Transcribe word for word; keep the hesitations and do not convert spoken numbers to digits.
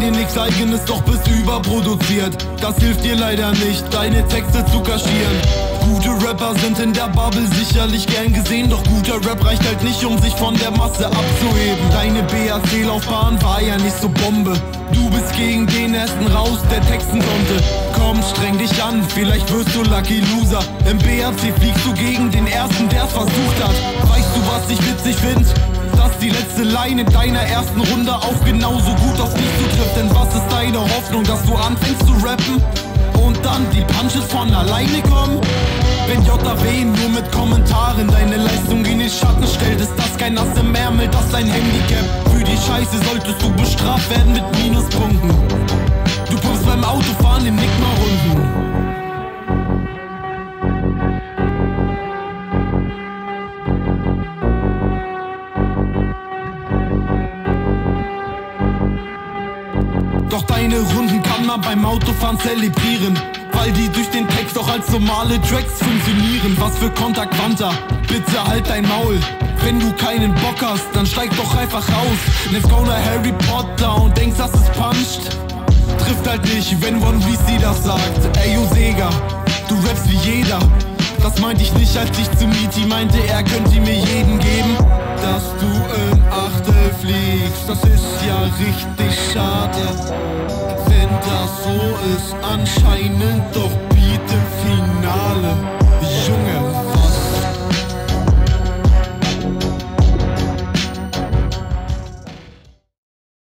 dir nix eigenes, doch bist überproduziert. Das hilft dir leider nicht, deine Texte zu kaschieren. Gute Rapper sind in der Bubble sicherlich gern gesehen, doch guter Rap reicht halt nicht, um sich von der Masse abzuheben. Deine B A C-Laufbahn war ja nicht so Bombe. Du bist gegen den ersten raus, der texten konnte. Komm, streng dich an, vielleicht wirst du Lucky Loser. Im B A C fliegst du gegen den ersten, der's versucht hat. Weißt du, was ich witzig find? Dass die letzte Line in deiner ersten Runde auch genauso gut auf dich zutrifft. Denn was ist deine Hoffnung, dass du anfängst zu rappen und dann die Punches von alleine kommen? Wenn J W nur mit Kommentaren deine Leistung in den Schatten stellt, ist das kein Ass im Ärmel, das ist ein Handicap. Für die Scheiße solltest du bestraft werden mit Minuspunkten. Du pumpst beim Autofahren im Nickmer-Runden. Doch deine Runden kann man beim Autofahren zelebrieren, weil die durch den Text auch als normale Tracks funktionieren. Was für Konterquanta, bitte halt dein Maul. Wenn du keinen Bock hast, dann steig doch einfach raus. Let's go nach Harry Potter und denkst, dass es puncht. Trifft halt nicht, wenn One V C das sagt. Ey, yo Sega, du rappst wie jeder. Das meinte ich nicht, als ich zu Mieti meinte, er könnte mir jeden geben. Dass du im Achtel fliegst, das ist ja richtig schade. Wenn das so ist, anscheinend doch biete Finale.